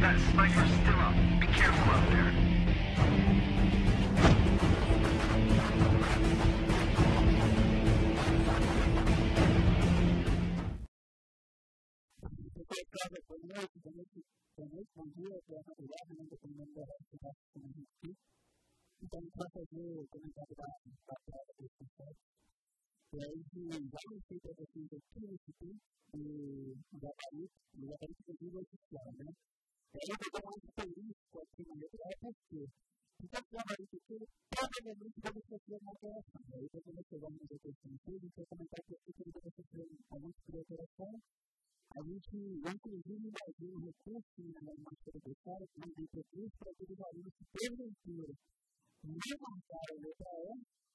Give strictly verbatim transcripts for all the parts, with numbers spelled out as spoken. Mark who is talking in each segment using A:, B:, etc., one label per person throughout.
A: That sniper's still up. Be careful out there.
B: Bom dia, boa madrugada, né, dependendo da hora que você está assistindo aqui. Então, a gente vai fazer o comentário da prova do EsFCEx. E aí, já mostrei para vocês aqui nesse tempo do gabarito, do gabarito do livro oficial, né? E aí, eu vou dar mais feliz com a primeira prova, por quê? Então, esse gabarito aqui, provavelmente vai sofrer uma alteração. Aí, quando você vai nos outros sentidos, a gente vai comentar que aqui ele vai sofrer algumas alterações. A gente, inclusive, imagina um recurso na matéria do cara, que não tem recurso para aqueles alunos que, porventura, não marcaram a letra E,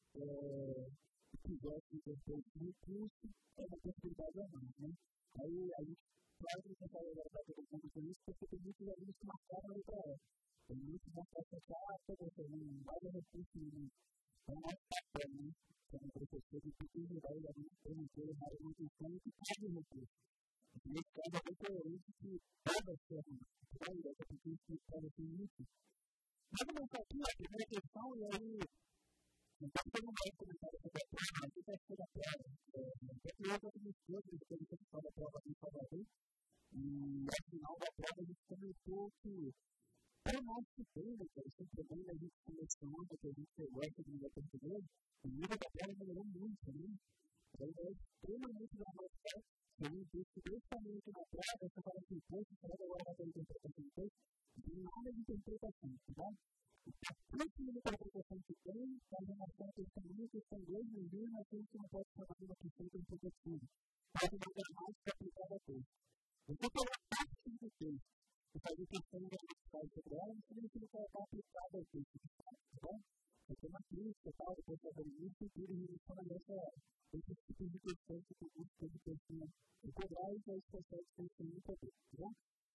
B: se quisessem depois de recurso, é uma possibilidade ou não, né? Aí a gente vai tentar levar todo mundo com isso, porque tem muitos alunos que marcaram a letra E. Tem muitos que marcaram essa carta, você não vai dar recurso nenhum. É o nosso papel, né? Como professor, de que ajudar os alunos a ter uma manutenção e que pague recurso. Nesse caso, é bem coerente que toda a forma de trabalhar, porque isso pode ser muito. Vamos começar aqui a primeira questão, e aí, então, todo mundo vai comentar sobre a prova, aqui está a segunda prova. Porque eu já comecei, depois de ter a prova aqui em Salvador, e ao final da prova a gente comentou que, para nós que tem, né, que sempre bem a gente começando, que a gente gosta de língua portuguesa, o nível da prova melhorou muito, né? Então, é extremamente normal. Eu disse principalmente na prova, você fala assim, poxa, será que agora vai ter interpretação de texto? Não tem nada de interpretação, tá? A próxima interpretação que tem, a relação que também que são dois níveis, mas que não pode chamar de uma questão interpretativa. Pode uma gramática aplicada a texto. Você pegar parte do texto e fazer questão de identificar sobre ela, não significa colocar aplicada ao texto, tá bom? Vai ter uma crítica, tal, depois fazer isso e tudo em relação a essa, esses tipos de questões que o curso tem de questão integral e que a EsFCEx tem que muito a ver, tá?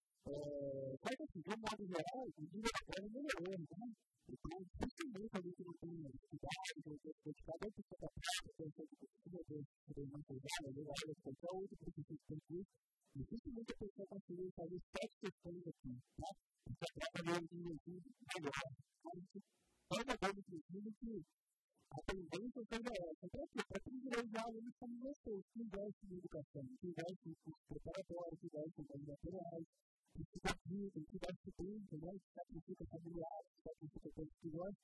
B: Mas assim, de um modo geral, o nível da prova melhorou, né? Então, principalmente a gente não tem cidade, não tem quantidade de pessoa da prova, tem que ter possível uma pesada, legal, qualquer outro professor que tem curso, dificilmente a pessoa conseguiu fazer sete questões aqui, tá? Essa prova é um nível melhor. Pode haver, inclusive, que a tendência seja essa. Então, para privilegiar alunos como vocês, que investem em educação, que investem em curso preparatório, que investem em materiais, que se sacrificam, que investem tempo, né? Que sacrificam familiares, que sacrificam coisas que gostam,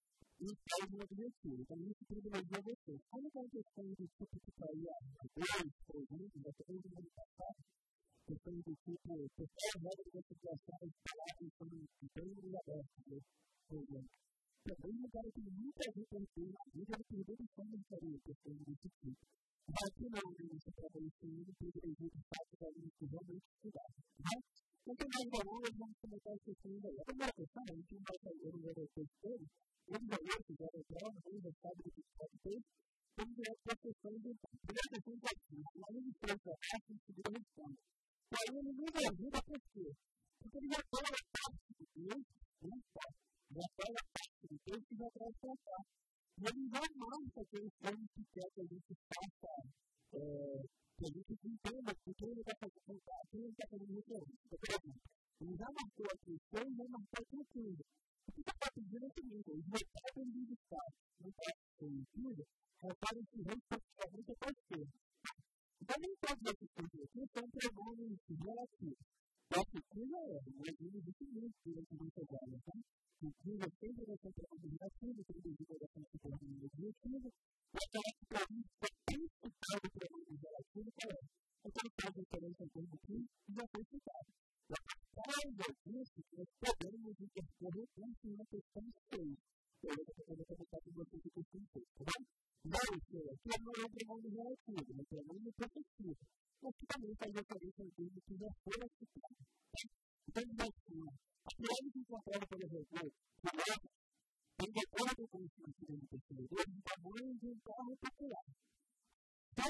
B: e faz um objetivo. Então, isso privilegia vocês. Como é uma questão de tipo que caía há dois, três anos, até mesmo no ano passado, questões do tipo, pessoal, regra da situação, as palavras são bem abertas, né? Por exemplo. Também um cara que nunca viu construir na vida, ele perdeu de forma de fazer questões desse tipo. Mas aqui não, né? Você trata isso em um privilégio de fato da gente que realmente estudar. Mas, não tem mais valor, vamos começar as questões aí. A primeira questão, a gente não vai fazer o valor do texto, eles valores que já entraram, eles já sabem do que pode ter, vamos direto para as questões de então. A primeira questão é assim, uma linha de três para baixo, em seguida responde. O aluno não me ajuda por quê? Porque ele já tem a parte do texto, não só. Já pega a parte do texto e já traz para cá. E ele já marca aquele plano que quer que a gente faça, é, que a gente entenda o que ele vai fazer com o cara, que ele está fazendo referência. Por exemplo, ele já marcou a questão e já marcou a cultura. O que está pedindo é o seguinte, os resultados de estado não está conhecido, referem que respectivamente a parceiro. Então, nem todos esses pontos aqui são pronomes relativos. A cultura é, nós vimos isso muito durante a nossa aula, tá? Cultura sempre vai ser um pronome relativo, tem devido a essa pronome objetivo, e aquela que para mim é principal do pronome relativo, qual é? Então, faz diferença em termos aqui e já foi citado. E a partir disso, nós podemos interpor recursos em uma questão seis. Eu vou poder comentar com vocês a questão seis, tá bom? Não, aqui não é um pronome relativo, é um pronome possessivo. Mas que também faz referência ao termo que já foi citado. Então, assim, a pirâmide que encontrada pelo Resolução, que leva, tem de acordo com os conhecimentos do pesquisador, o tamanho de um carro popular. Então,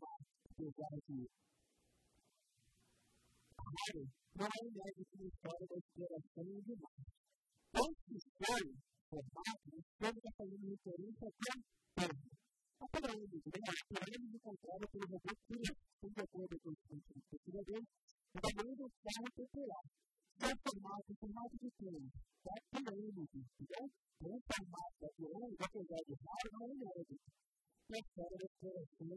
B: apesar de claro, não é um médico na história da exploração de Marte. Esse foi formado, o estudo está fazendo referência a terra. A pirâmide, a pirâmide encontrada pelo Resolução, de acordo com os conhecimentos do pesquisador, o tamanho do carro popular. que é o formato, o formato de tudo, tá? Pirâmide, entendeu? Tem um formato da pirâmide, apesar de raro, não é inédito. Que é a história da exploração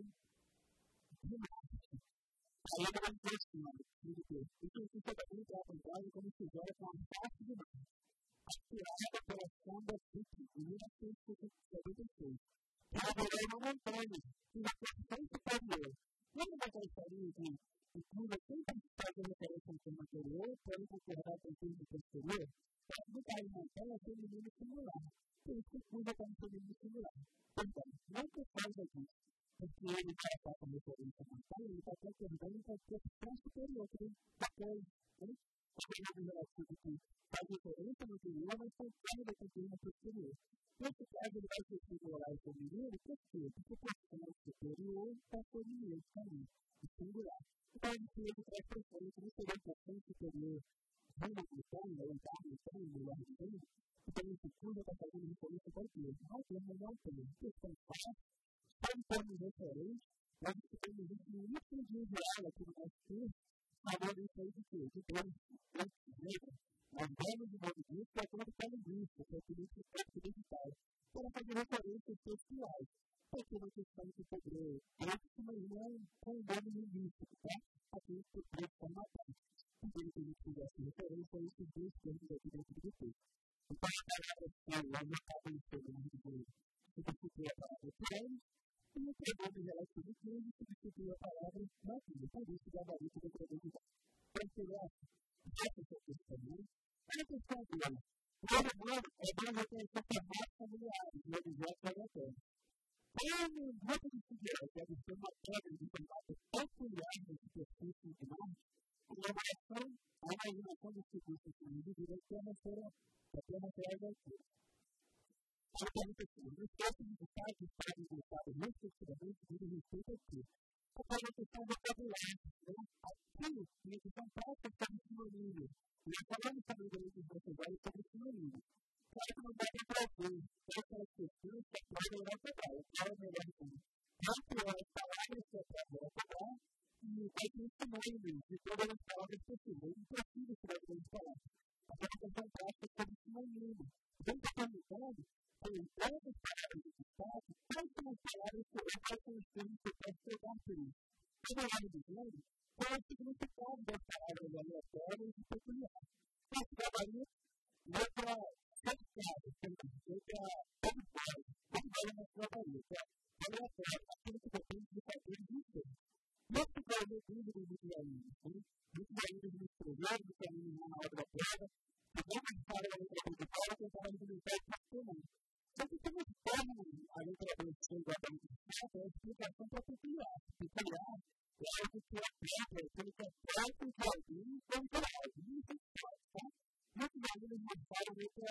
B: de Marte. Aí eu vou dizer assim, olha, isso aqui também está apontado como se fizeram com a parte de Marte. Aspirada pela sonda P I C em mil novecentos e setenta e seis. Que elaborou uma montanha, cuja porção superior. Lembra daquela historinha de que cuja sempre faz referência ao tema anterior, para concordar com o tema posterior? Para botar em montanha é feminino singular. Por isso que cuja como feminino singular. Então, não por causa disso, porque ele vai estar com referência à montanha, ele está concordando com a porção superior, que ele depois, né? O período relativo que faz referência no anterior, mas concorda com o tema posterior. Nesse caso, ele vai ser singular e feminino, por quê? Porque a porção superior está feminino também, e singular. Então, ele se traz para frente, não seria a porção superior de uma montanha, ou da montanha, melhor dizendo, então esse curso está fazendo referência para o quê? Não tem, não tem. Questão fácil, só em termos referentes, nós temos isso no último dia de aula aqui no nosso curso, falando isso aí de quê? De dois, dois, três, nós vamos de modo disso, de acordo com a linguística, que é o político técnico digital, para fazer referências textuais. Porque não questão de poder texto, mas não com o nome linguístico, tá? Aqui por texto formatado. Então, que a gente fizesse referência a esses dois termos aqui dentro do texto. Então, a palavra que eu não estava esperando de substituir a palavra pirâmide, e o pronome relativo de substituir a palavra nativa. Por isso, o gabarito do pronome de então, se eu acho que essa é a questão também, é a questão dela. O primeiro modo é bem reconhecer formatos familiares e objetos aleatórios. Como um grupo de estudantes deve ter uma pedra de formato peculiar na superfície de Marte, a elaboração, a imaginação dos cientistas indivíduos é a terra atrás da altura. Ela pergunta assim, no esforço de buscar que podem voltar respectivamente de respeito ao quê? A questão vocabulária, né? Aquilo que a questão prática sobre sinônimo. E nós falamos também durante os nossos olhos sobre sinônimo. Claro que não dá para trazer essas questões que a prova irá cobrar. Qual é o melhor caminho? Não criar as palavras que a prova irá cobrar e vai ter sinônimos de todas as palavras possíveis. É impossível criar grandes palavras. A questão prática sobre sinônimo. Então, está perguntando tem tantas palavras de destaque, quais são as palavras que eu posso termos que eu posso pegar por isso. Como eu estava dizendo, qual é o significado das palavras aleatórias e peculiares? Esse gabarito, letra cercada, letra obstável, como vai no nosso gabarito, é aleatório, aquilo que depende de fatores de ser. Nesse caso, eu digo dos muitos muitos ainda me escreveram, me caminham na obra prova, que não me falam a letra principal, eu tentava argumentar o funcionamento. Só que tem uma forma, a letra B C do gabarito de fato, é a explicação para peculiar. Peculiar é algo que é próprio, aquilo que é próprio de alguém temporal. Isso é forte, tá? Muitos alunos me falam letra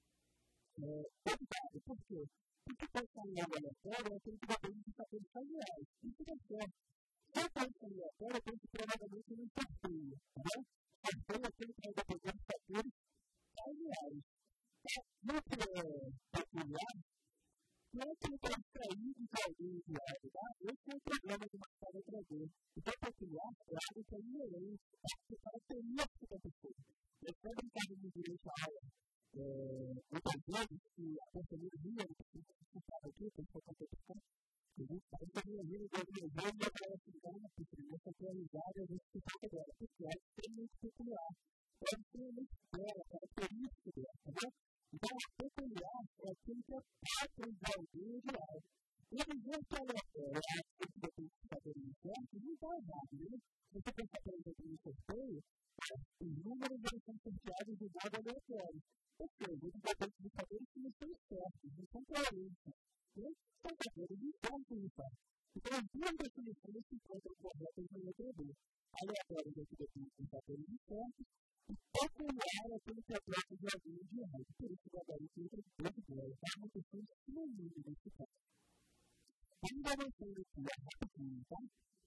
B: contada. Por quê? Porque pensar em algo aleatório é aquilo que depende de fatores familiares. Isso é certo. Se eu penso em aleatório, eu penso provavelmente em sorteio, tá? Sorteio é aquilo que vai depender de fatores familiares. No que é peculiar, não é que ele está extraído de alguém de algo, tá? Esse é o problema que nós estamos trazendo. Então, peculiar é algo que é inerente, é que característica da pessoa. Eu estou brincando de direito à aula, muitas vezes, que a pessoa me ria, eu preciso desculpar aqui, tem que fazer questão. A pessoa me ria, eu me ria, e eu falo assim, calma, essa aqui é a risada, a gente precisa dela, porque é extremamente peculiar. É extremamente bela, característica dela, tá vendo? Então, a peculiar é aquilo que é próprio de alguém de algo. E a dizer que ela é aquilo que depende de fatores certos, não está errado, né? Se você pensar, por exemplo, no sorteio, os números eles são sorteados de modo aleatório. Ou seja, eles dependem de fatores que não são certos, não são coerentes. São fatores incertos. Então, as duas definições se encontram corretas na letra B. Aleatórios é que dependem de fatores incertos, e peculiar é aquilo que é próprio de alguém de errado. Por isso, o gabarito entra dentro dela. É uma questão de sinônimo nesse caso. Ainda avançando aqui, é rapidinho, tá?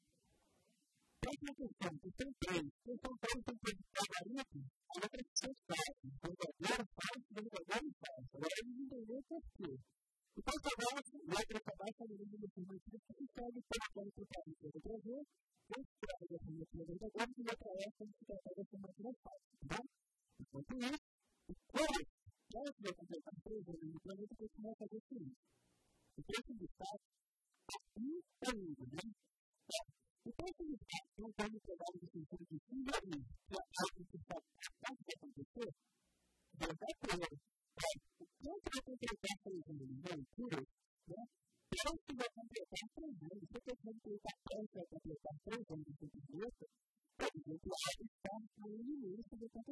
B: Próxima questão, questão três. Questão três tem que gabarito, a letra C quatro. Verdadeiro, falso, verdadeiro e falso. Agora, vamos entender por quê. Então, essa baixa, letra para baixo, a medida do formato que segue pelo plano total da letra B, esse trata da formatura verdadeira e letra F, a gente trata da formatura falsa, tá?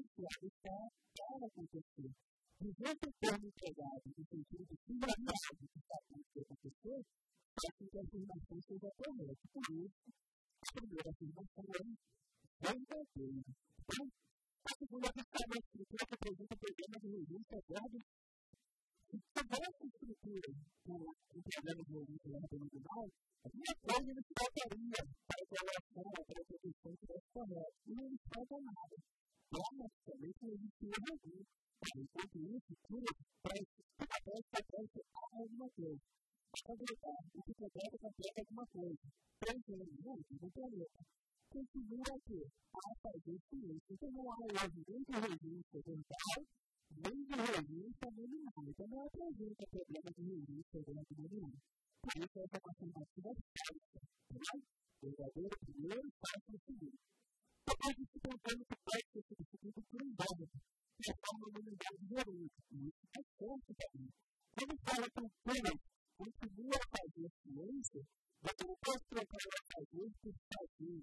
B: financiado está para acontecer. Dizer que o termo empregado, no sentido de finalidade que está para acontecer, faz com que a afirmação seja correta. Por isso, a primeira afirmação é verdadeira. Então, a segunda questão da estrutura que apresenta o problema de registro é verbo. Se tivesse estrutura com um problema de registro original, alguma coisa ele se faltaria para a correlação, para a produção que deve correta. E não falta nada. Dramaticamente, não existe erro algum. Enquanto isso, tudo parece que alguma coisa. Para voltar, o que completa, completa alguma coisa. Preenchendo, não, não planeta. Continua aqui, a fazer ciência. Então não há erro nem de registro dental, nem de registro nominal. Então não apresenta problema de registro dental nominal. Por isso, essa afirmativa é falsa. Verdadeiro primeiro, falso no segundo. Depois de se contando que pode ser substituído por um dado, que é uma unidade gerente. E isso é certo também. Quando fala que o público continua a fazer ciência, você não pode trocar o a fazer por fazer.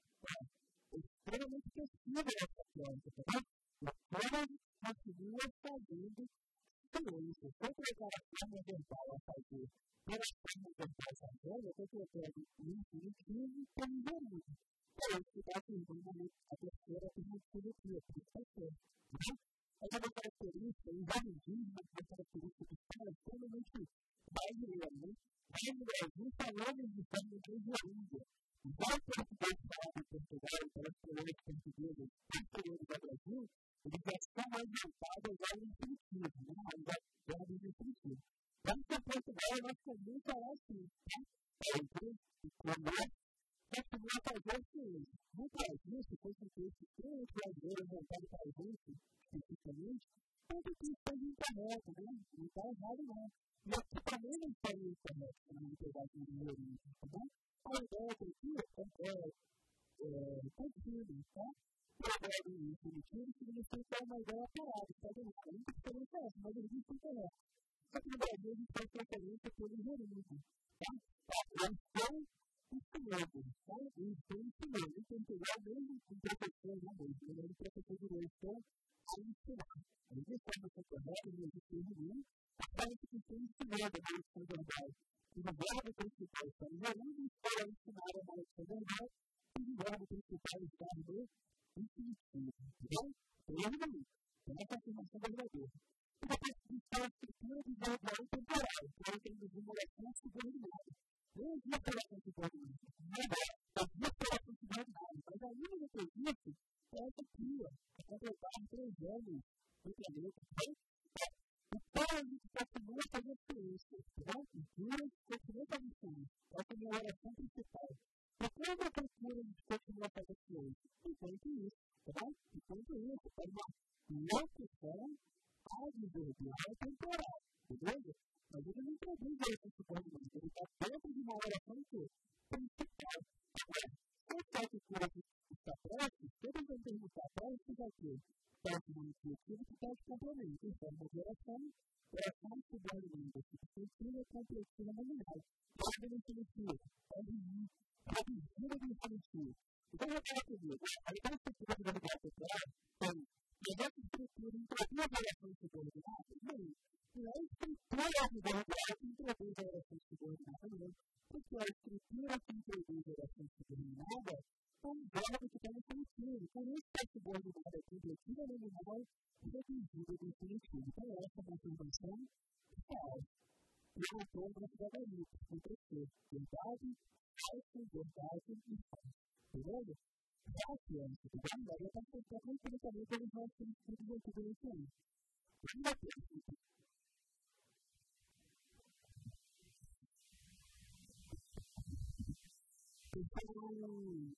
B: É extremamente possível essa planta, tá bom? O público continua fazendo ciência. Se eu trocar a forma dental a fazer pela forma dental fazendo, eu estou trocando o infinitivo pelo gerente. É isso que está afirmando a terceira afirmativa aqui, a terceira. Essa é uma característica, o vandalismo é uma característica que está extremamente brasileira, né? Mas no Brasil, falamos de forma de engenharia. Igual o português falado em Portugal, pelas colônias portuguesas posteriores ao Brasil, eles já estão mais voltados ao infinitivo, né? Aos verbos infinitivos. Vamos para Portugal, nós podemos falar assim, tá? Entre e comer, continua a fazer ciência. No Brasil, se fosse um texto extremamente brasileiro montado para a gente, especificamente, tanto que isso é incorreto, né? Não está errado, não. E aqui também não está incorreto, na integridade do dinheiro, tá bom? A ideia aqui é contínua, tá? O verbo infinitivo significa uma ideia parada, tá vendo? A única diferença é essa, mas ele diz incorreto. Só que no Brasil a gente faz preferência pelo gerúndio, tá? Eu estou ensinando, tá? Eu estou ensinando. Em Portugal, mesmo com professor, né? Mesmo professor de lei, estou a ensinar. A gente está no seu correto, não existe erro nenhum. A parte que estou ensinando a maldição verbal. E o verbo principal está no gerúndio, estou a ensinar a maldição verbal. E o verbo principal está no infinitivo. Então, tem erro nenhum. Então, essa afirmação verdadeira. E depois está a estrutura de verbal temporal, que é o de uma oração subordinada. Não havia operação subordinada. Não havia operação subordinada. Mas a única que existe é essa aqui, a completar três anos do planeta. Então, a gente continua a fazer ciência. Então, cultura continua a fazer ciência. Essa é a minha oração principal. E quando a cultura a gente continua a fazer ciência? Enquanto isso, tá bom? Enquanto isso, é uma locução adverbial temporal, beleza? Mas ele não produz esse subordinado, ele está dentro de uma oração principal. Agora, se a cultura está próxima, toda vez que perguntar próximo, vai ter próximo no intuitivo que está de complemento. Em forma de oração, oração subordinada, substantiva, completiva, nominal. Ordem do infinitivo, ordem de reduzida do infinitivo. Então, repara comigo, a ideia de estrutura de verbal temporal tem, mas essa estrutura introduz a oração subordinada? Não. Não é a estrutura de verbal que introduz a oração subordinada, não. Porque a estrutura que introduz a oração subordinada é um verbo que está no infinitivo. Por isso que a subordinada é completiva, nominal e reduzida do infinitivo. Então, essa é uma afirmação falsa. E eu estou na cidadania, com terceiro. Verdade, falso, verdade e falso. Beleza? Já a ciência, tá bom? Daí eu posso pensar muito também pelos nossos estudos antigos nesse ano. Segunda coisa. Então,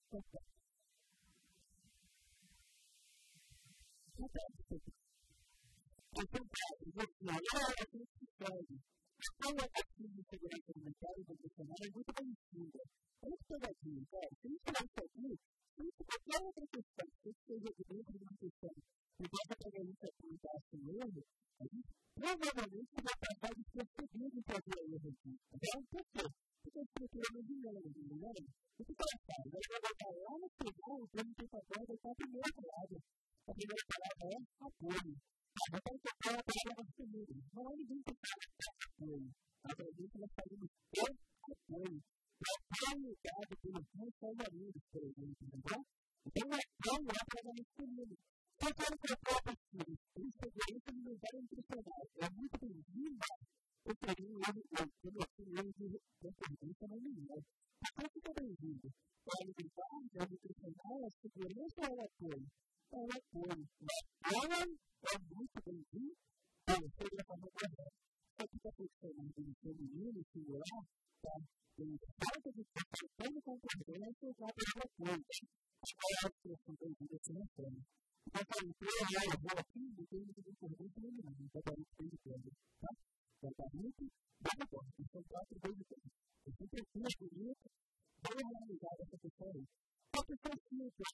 B: então, agora a gente segue. Então, a questão de segurança alimentar e nutricional é muito bem-vinda. Olha que pegadinha, cara. Se a gente falar isso aqui, se a gente qualquer outra questão, se isso seja de dentro de uma questão, que dá para a gente apontar assim mesmo, a gente provavelmente vai passar despercebido em fazer erro aqui. Então, por quê? Porque a estrutura não é dinâmica, não é? O que ela faz? Ela vai botar lá no final, o termo que está vai estar a primeira palavra. A primeira palavra é apoio. A gente vai tocar a palavra masculina. Não é ninguém que fala apoio. Mas a gente vai fazer o seu apoio. O apoio dado pelos meus alunos, por exemplo, entendeu? Então, o apoio é a palavra masculina. Se eu quero colocar para os filhos, tem segurança no lugar nutricional. É muito bem-vinda. Eu teria um erro, eu não tenho erro de concorrência no menino. Então, fica bem-vindo. É a liberdade, é a nutricional, é a segurança ou é o apoio? É o apoio. O apoio é muito bem-vindo. Eu sei da forma correta. Só que está funcionando no feminino, singular, está tem falta de faltando concordância com a palavra apoio. Qual é a expressão bem-vinda que não tem? Então, eu vou aqui, não tem muita concordância nenhuma. Então, está muito bem de tempo. Tá? Tratamento, nada bom. São quatro vezes de tempo. Eu sempre fiz bonito, bem realizado essa pessoa aí. A pessoa simples.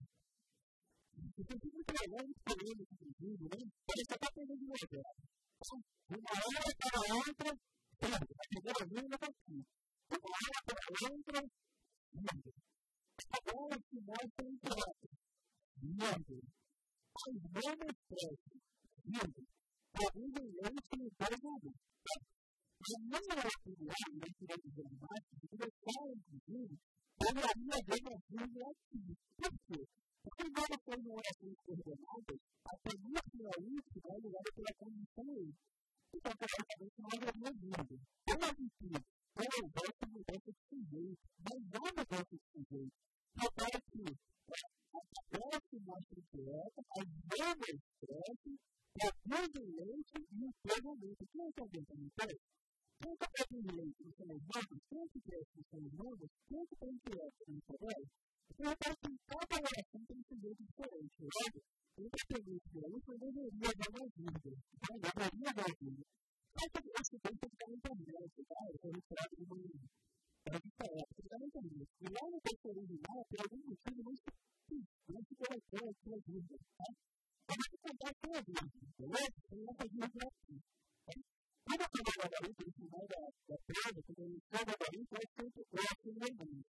B: Eu sempre muito legal, muito polêmico, inclusive, né? Ele só está pegando de novela. De uma hora para a outra, a primeira vez não está aqui. De uma hora para a outra, lindo. Agora se mostra em teatro. Lindo. As mesmas peças. Lindo. Alguns leite e dois adultos. A minha opinião, né, que eu dizer mais, que eu falo, inclusive, eu ia ver uma vida aqui. Por quê? Porque embora sejam orações coordenadas, a penúltima última é ligada pela condição aí. Então, provavelmente, não haveria dúvida. Eu admito, eu gosto de mudança de sujeito, mas não mudança de sujeito. Repara que a tabela que mostra o dieta, as mesmas espécies, produz o leite e o plenamente. Quem é que alguém também fez? Quem que produz leite no seu irmão? Quem que cresce no seu irmão? Quem que tem dieta no seu irmão? Então, repara que cada oração tem um sujeito diferente. Logo, independente de aí, eu deveria dar uma dúvida. Então, eu deveria dar uma dúvida. Só que esse tempo tem que estar na internet, tá? Eu estou retirado de uma revista época, tem que estar na internet. E lá no texto original, por algum motivo, não se não se colocou a sua dúvida, tá? Eu vou te contar a sua dúvida, entendeu? Eu não fazer dúvida aqui, tá? Quando eu estou no gabarito, no final da prova, quando eu estou no gabarito, eu sempre coloco o meu nome.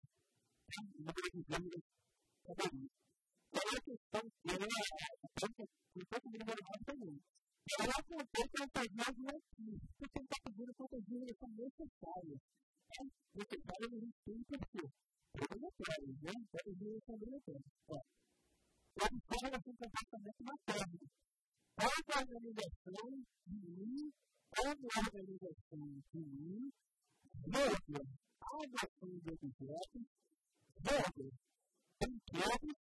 B: No previsão do gabarito. Qual é a questão que eu aponto um pouco de normal também? Eu apontei quantas vezes aqui. Porque ele está pedindo quantas vezes são necessárias. Necessárias a gente tem que ter. Obrigatórias, né? Quantas vezes são obrigatórias. Observa esse comportamento materno. Qual a organização de mim, como a organização de mim, vírgula, a adoção de objetos, vírgula, brinquedos,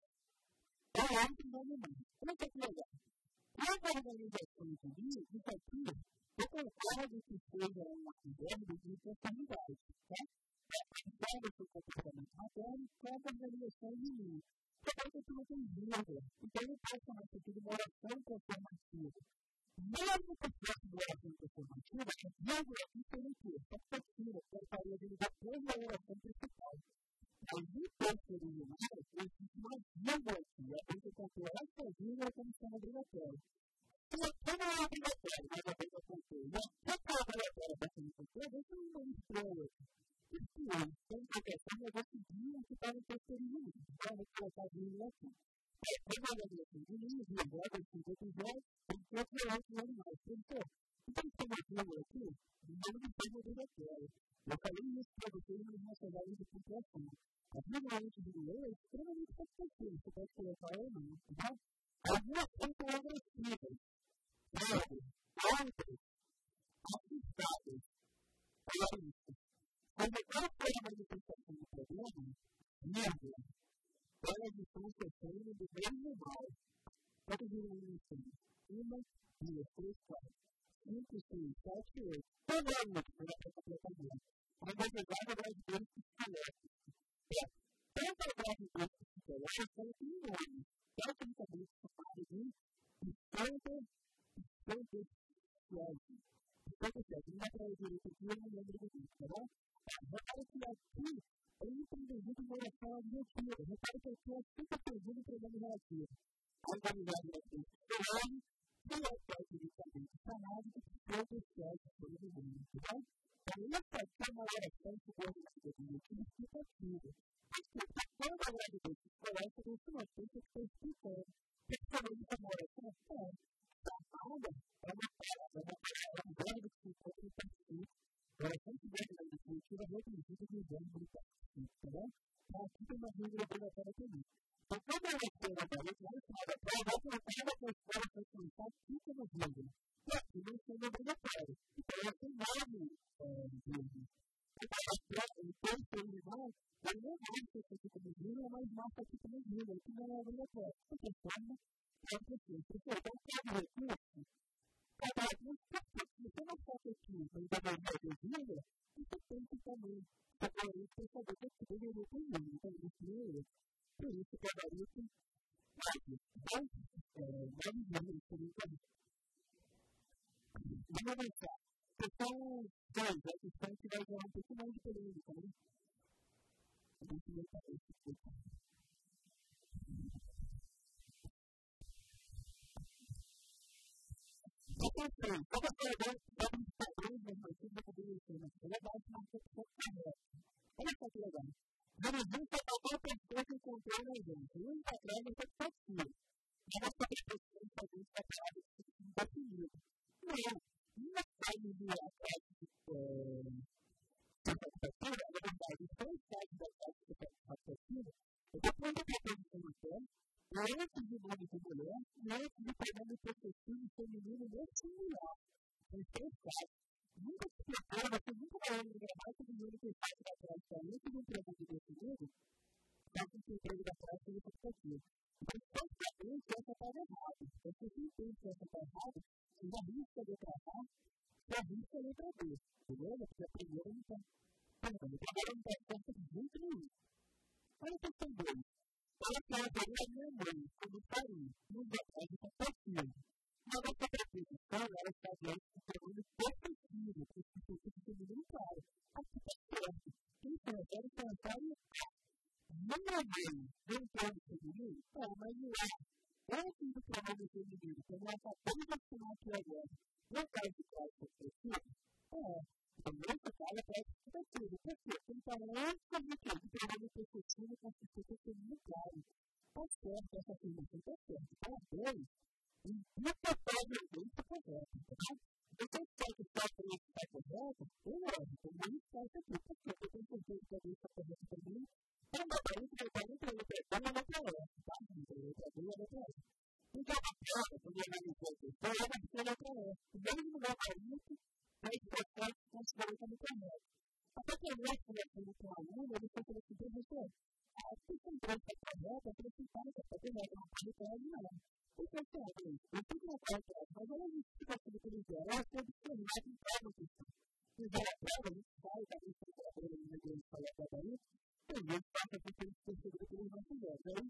B: ou outros animais. Olha que legal. Quando a organização de mim, isso aqui, eu concordo que seja uma verba de oportunidade, tá? Observa esse comportamento materno, qual a organização de mim. Porque aqui não tem vírgula. Então, eu posso chamar isso aqui de uma oração transformativa. Mesmo que fosse uma oração transformativa, a vírgula aqui seria o quê? Perspectiva, que eu faria dele depois da oração principal. Mas no texto original, existe uma vírgula aqui. A gente encontrou essa vírgula como sendo obrigatória. Se aqui não é obrigatório, mas a gente encontrou, e aqui é obrigatório para quem encontrou, a gente não mostrou aqui. Se eu tenho proteção, eu vou seguir o que está no texto original. Então, eu vou colocar a vírgula aqui. Como a organização de mim, vírgula, desses episódios, tem que ter outros animais. Então, então, tem uma vírgula aqui, de modo de forma obrigatória. Eu falei isso para vocês nas nossas aulas de pontuação. A vírgula antes de ler é extremamente perspectiva. Você pode colocar ou não, tá? Algumas são agressivas, leves, altas, assustadas, alarmistas. Quando eu for a manifestação do problema, vírgula, elas estão sofrendo do bem e do mal. Pode vir uma lição. Uma, duas, três, quatro, cinco, seis, sete, oito. Toda a luta para essa completamente. Mas a verdade é gravidez psicológica. É tanto a gravidez psicológica quanto o nome. Tecnicamente chamado de estampa, estampa psicológica. Estampa psicológica. Não dá para eu direito aqui, eu não lembro do vídeo, tá bom? Repare que aqui eu não tenho devido uma oração adjetiva. Repare que aqui é sempre perdido o problema relativo. A organização da ciência psicológica, que é tecnicamente chamado de psicológica todo mundo, tá bom? Então, isso aqui é uma oração subordinada significativa. Porque toda a gravidez psicológica, isso não tem que ser explicado. Porque também é uma oração, é vamos brincar. Entendeu? Então, aqui tem uma regra obrigatória também. Então, quando eu estou na parede, lá no final da prova, eu vou colocar a escola para começar fica no vídeo. E aqui não sendo obrigatório. Então, eu tenho nove vídeos. Então, o texto terminal, ele não vai ser aqui como vídeo, mas mostra aqui como vídeo. Aqui não é obrigatório. Porque forma é o processo. Então, cada recurso, cada recurso, se você não foca aqui no desenvolvimento do vídeo, você tem que também fazer isso para saber que você deveria ter vídeo. Então, no primeiro, por isso, cada isso, vai, vai viver isso por isso. Vamos avançar. Questão dois, a questão que vai ganhar um pouco mais de polêmica, né? A gente vai fazer isso aqui. Questão três, cada coisa pode estar três normativos da publicação, mas ela vai se manter correta. Olha só que legal. Resolução para qualquer pessoa que encontrou na gente. Um está atrás e outro está aqui. Mas essa pessoa que está atrás está atrás e está definido. Não. Uma fase de ataque de expectativa, na verdade, os três fases de ataque de expectativa, eu estou falando que a posição do pé, antes de nome de mulher, e antes de pegando o perspectivo feminino nesse mulher. Tem três fases. Nunca se prepara, você nunca vai olhar no gravado que o menino que está atrás da antes de um emprego de definido, está com o emprego da praça de expectativa. Então, toda vez que essa está errada, se você entende que essa está errada, você já risca de tratar, já risca a letra B, beleza? Porque a primeira não está. Perdão, a primeira não está certa de jeito nenhum. Olha a questão dois. Ela quer a minha mãe, como farinha, no detalhe de expectativa. Mas essa preposição, ela está diante do problema perfeitivo, que se você tem muito claro. Aqui está certo. Então, eu quero pensar em minha mãe, não tem o feminino? É, mas não é. Antes do pronome feminino, que nós acabamos de assinar aqui agora, não caso de prazo perfeitivo? É. Então, nesse caso, é prazo perfeitivo. Por quê? Porque então, antes do que o pronome perfeitivo constitui o feminino claro. Está certo, essa afirmação está certa. Parabéns. E isso pode ser correto, tá? Então, se você está falando que está correto, eu erro, também está aqui. Por quê? Porque eu tenho certeza que alguém está correto também. Então, dá para isso, vai para entre a letra B e a letra E, tá? Entre a letra B e a letra E. Então, a prova, quando eu analisei a questão, ela vai ser a letra E. O mesmo lugar para isso, é o processo que considerou como correto. Até que eu gosto de fazer com o aluno, ele foi falando assim, professor, a questão três está correta, eu falei assim, cara, está correta, não pode ter nada. Porque eu sei, eu tenho que colocar a prova, mas ela não fica assim do que ele quer, ela tem que ser mais em prova a questão. Se fizer a prova, a gente sai, a gente sai a prova, a gente sai a prova aí, e a gente passa por ter que perceber que eles não fizeram. Aí,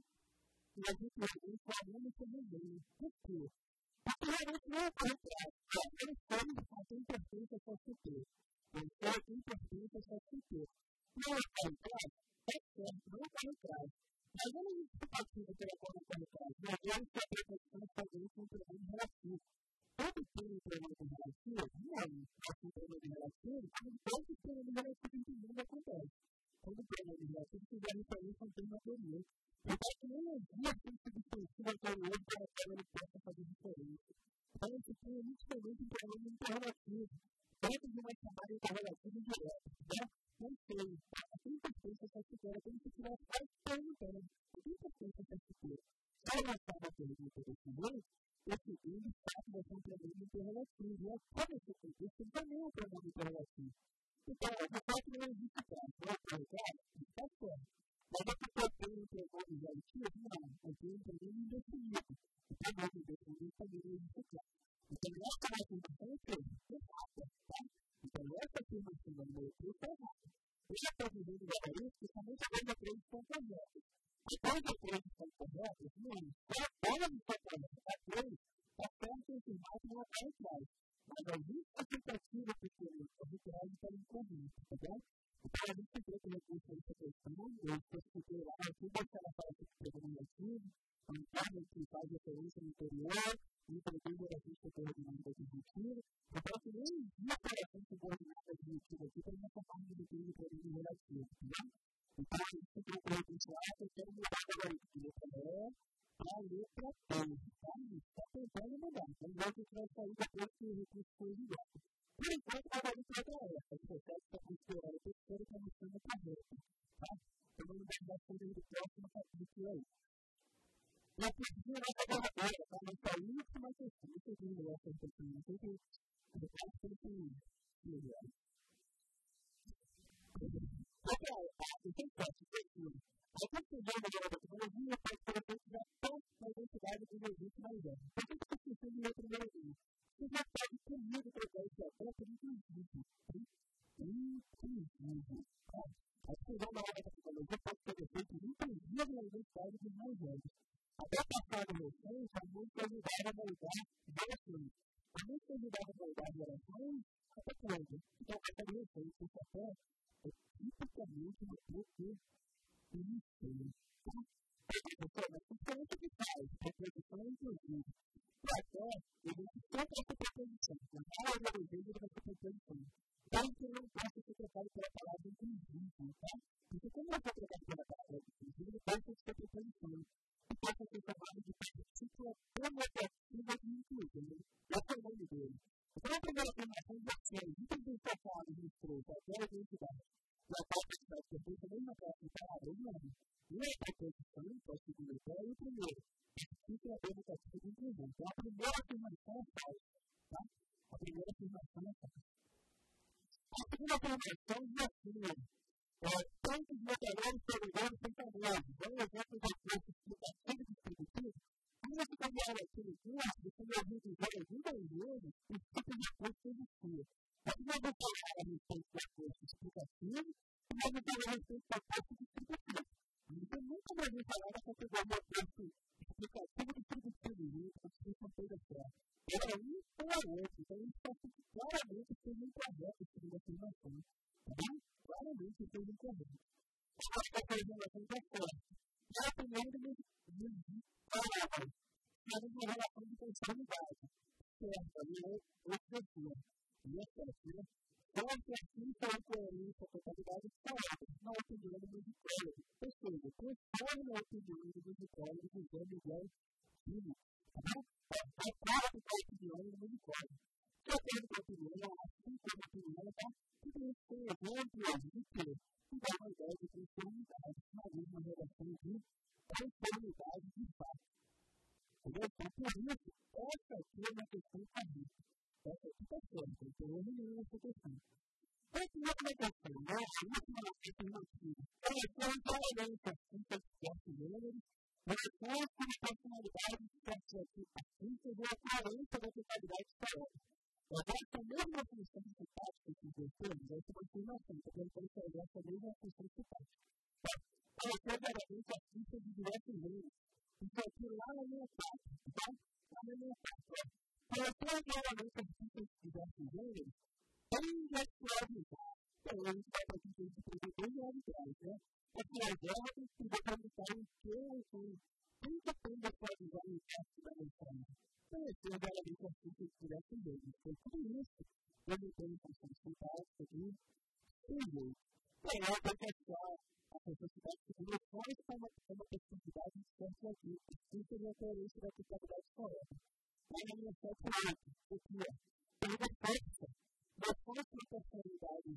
B: e a gente pergunta o aluno como bem. Por quê? Porque realmente não é para trás. Eles têm a importância só se ter. Eles têm a importância só se ter. Não é para trás, é certo, não é para trás. Mas eu não me explicativa pela forma para trás. Mas eu estou a preocupação de fazer isso com um problema relativo. Todo tem um problema relativo, não é um problema relativo, mas todo problema relativo em que o mundo acontece. Quando o problema relativo fizer referência a um tema anterior. Então, que nem havia sido substituído anterior para que ele possa fazer diferença. Então, isso tem inicialmente um problema interrelativo. Tanto de uma chamada interrelativa indireta. Não sei. A sua importância só se quer quando você tiver só perguntando. A sua importância só se quer. Se ela não sabe a pergunta desse jeito, o segundo fato vai ser um problema interrelativo. E a cada circunstância também é um problema interrelativo. Então, o fato não existe caso. Não é perguntado? Está certo. Mas é porque eu tenho um problema relativo? Não. Eu tenho um problema indefinido. O problema indefinido também não existe caso. Então, essa afirmação é o quê? Errada, tá? Então, essa afirmação da minha letra é errada. Eu já estou dizendo agora isso, porque somente a dois a três estão corretas. A dois a três estão corretas? Não. Só a dois estão corretas. A três está certo em afirmar que não é para trás. Mas a justificativa que eu retirado está incorreta, tá bom? Então, a gente tem que recurso essa questão, eu especifiquei lá, eu fui deixar a parte de programa negativo, a entrada que faz referência no interior, introduzindo a revista coordenada adjetiva, então, que nem existe a revista coordenada adjetiva aqui para não formar um desenho de programa relativo, tá bom? Então, a gente tem que recurso lá, eu quero mudar agora de letra E para a letra P, tá? Está tentando mudar, então, o que vai sair depois que o recurso for enviado. Por enquanto, a letra é essa, o processo está considerado a terceira como sendo correta. Tá? Então, vamos dar a segunda do próximo capítulo aí. E a terceira é a verdadeira, tá? Mas a última questão, isso aqui não é a questão, não tem que depois tem que melhorar. Outra, o que é isso? A conclusão da tecnologia pode ser feita da própria identidade do registro mais velho. Por que você precisa de outra melodia? Você já pode comigo através da própria inclusive. Inclusive. A conclusão da nova tecnologia pode ser feita inclusive na identidade dos mais velhos. Até passar a recente, a música ajudava a moldar gerações. A música ajudava a moldar gerações até quando? Então, a passar a recente, esse até é tipicamente uma coisa isso. Então, mas o que que faz? Proposição inclusive. E até, ele sempre essa proposição. Na maioria das vezes, ele vai ser proposição. Então, eu não posso ser trocado pela palavra inclusive, tá? Porque como eu vou trocar pela palavra inclusive, ele pode ser proposição. E pode ser chamado de partícula conotativa de inclusão. Esse é o nome dele. Então, a primeira afirmação de ações, muitas vezes são palavras nos três, até a identidade. E a quarta identidade que eu fiz, a mesma classe de palavras, não. Uma é a proposição, que é a segunda ideia, e o primeiro. Partícula conotativa de inclusão. Então, a primeira afirmação é falsa, tá? A primeira afirmação é falsa. A segunda afirmação diz assim, é, tantos metalhões peregando sem tamanho. Então, um exemplo de acordo explicativo e distributivo. Quando você cambiar aqui no curso, você vai ouvir de ajuda aos vezes, os tipos de acordo que existia. Mas nós vamos falar a respeito do acordo explicativo e nós vamos falar a respeito do acordo distributivo. Então, nunca vai vir falar da categoria de acordo explicativo e distributivo, junto, como se não fez a certa. Era um ou a outro. Então, isso está claramente sendo incorreto esse tipo de afirmação. Tá bem? Claramente sendo incorreto. Eu acho que a afirmação está certa. E a primeira de palavras. Faz uma relação de continuidade. Certo, ali é outra pessoa. E a terceira, só a certeza e coerência a totalidade de palavras, na opinião do musicólogo. Ou seja, conforme a opinião do musicólogo do José Miguel Filho. Tá bom? É claro que a opinião do musicólogo. Se a coisa da opinião, assim como a opinião, tá? Tudo isso tem exemplos de que dá uma ideia de conformidade, uma mesma relação de conformidade de fato. Entendeu? Então, por isso, essa aqui é uma questão correta. Essa aqui está certa, não tem erro nenhum nessa questão. Essa é uma questão, né? A última afirmativa. Ela é uma coerência com certos gêneros, relações com a personalidade de certos artistas e a coerência da totalidade de palavras. Agora, essa mesma função sintática que invertemos, essa é uma afirmação, está vendo como se essa mesma função sintática. Ela é verdadeiramente artistas de diversos gêneros. Isso aqui lá na minha parte, tá? Lá na minha parte, ó. Ela é verdadeiramente artistas de diversos gêneros, intelectualizar. Então, a gente vai para aqui que a gente apresentou e lá atrás, né? Esse exército que vai perguntar em que ou com quem que tem de atualizar o impacto da mensagem. Então, esse é verdadeiramente artistas de diversos gêneros. Então, tudo isso, eu não tenho função sintática aqui, sem jeito. Então, ela vai testar a função sintática de noções para uma possibilidade de certo aqui, isso é a coerência da totalidade correta. Lá na minha sete oito, o que é? Pergunta força. Noções para a personalidade.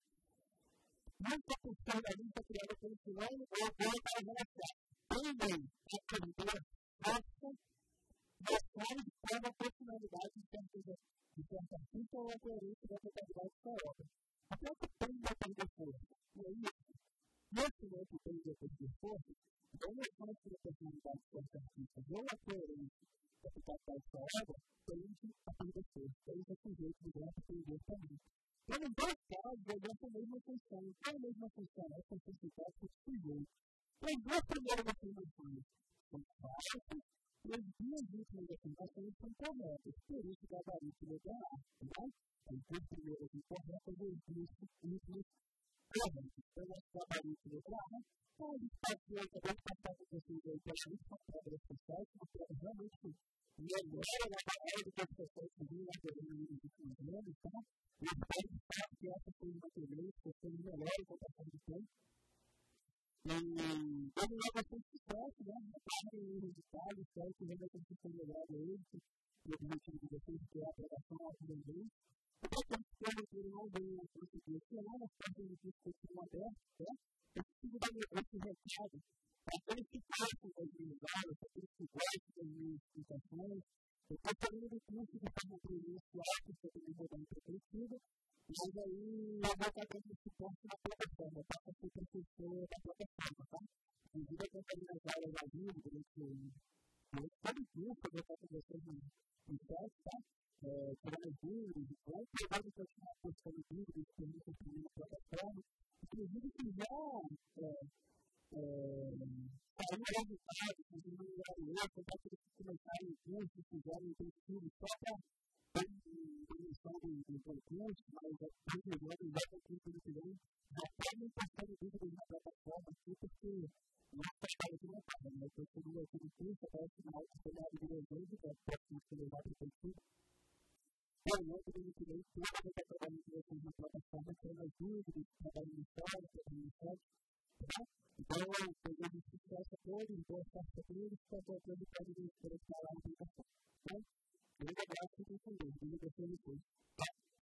B: Muita personalidade criada pelo fulano ou agora para relaxar. Também, para aprender, força, noções para uma personalidade de certo artista ou a coerência da totalidade correta. Até que tem de aprender força. E aí, nesse momento tem de aprender força, então noções para a personalidade de certo artista ou a coerência da totalidade correta, tem de aprender força. Tem de sujeito de graça aprender também. Então, em dois casos, eu dou essa mesma função. Qual é a mesma função? É a função sintática de sujeito. Então, as duas primeiras afirmações são falsas e as duas últimas afirmações são corretas. Por isso, o gabarito letra A. Tá? As duas primeiras incorretas e as duas últimas corretas. Então, esse gabarito letra A. Então, a gente pode ver também passar para vocês aí para a gente passar para esse site, uma prova realmente melhora na palavra do que as pessoas que vinham lá pelo meio dos últimos anos, tá? E espero de fato que essa seja uma tendência, que seja melhor com a passar do tempo. E vamos lá bastante sucesso, né? Reparem os resultados, espero que venha a construção melhor a eles, e o objetivo de vocês que é a aprovação à aprendência. aqueles temas que ele não veio conseguir esse ano, as portas de discussão abertas, eu preciso dar esse recado para aqueles que passam das minhas aulas, para aqueles que gostam das minhas explicações. Eu estou falando do curso de forma presencial, que eu também vou dar em perspectiva, mas aí eu vou estar dando suporte na plataforma, tá? Para ser professor da plataforma, tá? Inclusive, eu acompanhei as aulas ao vivo durante todo o curso, eu vou estar com vocês no chat, tá? Tirando dúvidas, então, podem continuar postando dúvidas, perguntas também na plataforma. Inclusive, se já saiu o resultado, se não melhorar o outro, para que eles começarem o curso, se fizerem o estudo só para ter dimensão do concurso, mas depois de jogos, já com o curso do que vem, já podem postando dúvidas na plataforma aqui, porque nosso trabalho aqui não acaba, né? Eu estou seguindo aqui no curso, até o final do cenário de resolve, que é o próximo que levar para o concurso. E aí, eu tenho que ler tudo que está trabalhando com vocês na plataforma, tendo as dúvidas, trabalhando no site, trabalhando no site, tá? Então, eu desejo sucesso a todos, boa sorte a todos, qualquer coisa pode nos interessar